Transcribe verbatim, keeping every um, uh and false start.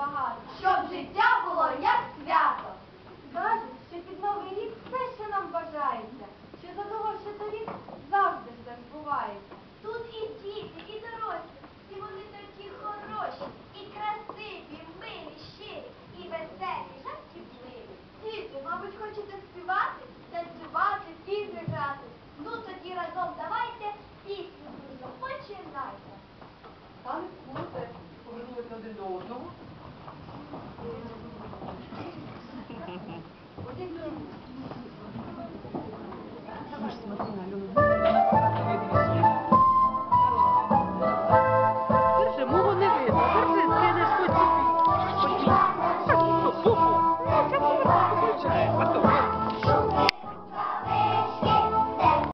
багато, щоб життя було як свято. Кажуть, що під Новий рік все, що нам бажається, що задумавши торік, завжди все збувається. Тут і діти, і дорослі, всі вони такі хороші, і красиві, і милі, щирі, і веселі, жартівливі. Діти, мабуть, хочете співати, танцювати, в ігри грати. Ну тоді разом давайте пісню дружно, починайте. Пане Куте, повернулися один до одного. Один до одного. Смотри на Алену.